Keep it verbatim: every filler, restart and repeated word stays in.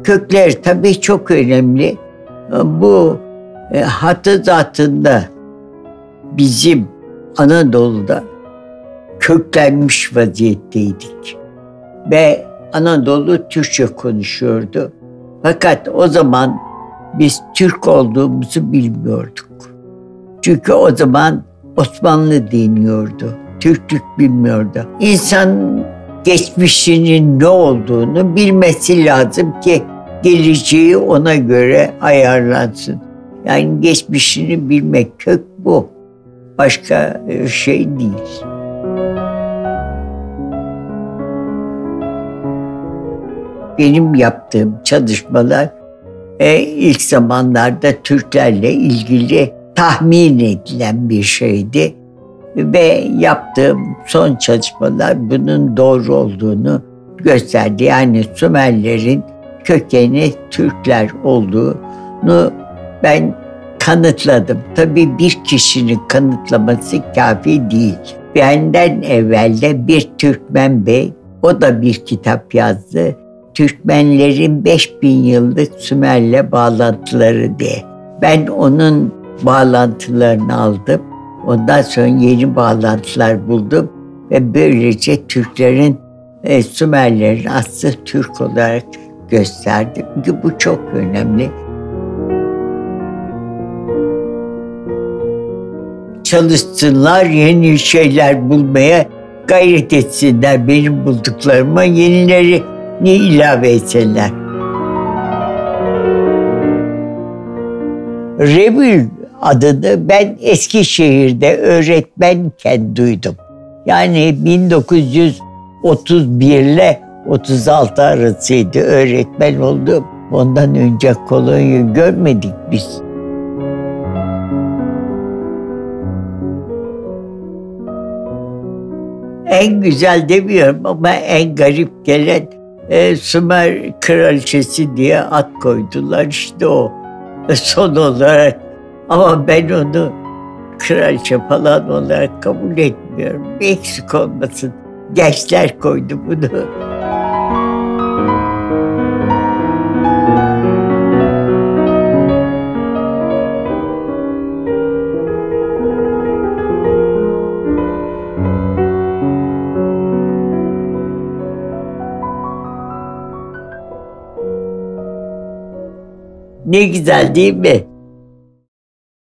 kökler tabii çok önemli. Bu e, hattı zatında bizim Anadolu'da köklenmiş vaziyetteydik. Ve Anadolu Türkçe konuşuyordu. Fakat o zaman biz Türk olduğumuzu bilmiyorduk. Çünkü o zaman Osmanlı deniyordu. Türklük bilmiyordu. İnsan geçmişinin ne olduğunu bilmesi lazım ki geleceği ona göre ayarlansın. Yani geçmişini bilmek, kök bu. Başka şey değil. Benim yaptığım çalışmalar e, ilk zamanlarda Türklerle ilgili tahmin edilen bir şeydi. Ve yaptığım son çalışmalar bunun doğru olduğunu gösterdi. Yani Sümerlerin kökeni Türkler olduğunu ben kanıtladım. Tabii bir kişinin kanıtlaması kafi değil. Benden evvel de bir Türkmen bey, o da bir kitap yazdı. Türkmenlerin beş bin yıllık Sümer'le bağlantıları diye. Ben onun bağlantılarını aldım. Ondan sonra yeni bağlantılar buldum. Ve böylece Türklerin, e, Sümerlerin aslı Türk olarak gösterdim. Çünkü bu çok önemli. Çalışsınlar, yeni şeyler bulmaya gayret etsinler. Benim bulduklarıma yenileri ne ilave etsinler. Rebül adını ben Eskişehir'de öğretmenken duydum. Yani bin dokuz yüz otuz bir ile otuz altı arasıydı öğretmen oldum. Ondan önce kolonya görmedik biz. En güzel demiyorum ama en garip gelen e, Sümer kraliçesi diye ad koydular, işte o son olarak. Ama ben onu kraliçe falan olarak kabul etmiyorum. Bir eksik olmasın. Gençler koydu bunu. Ne güzel değil mi?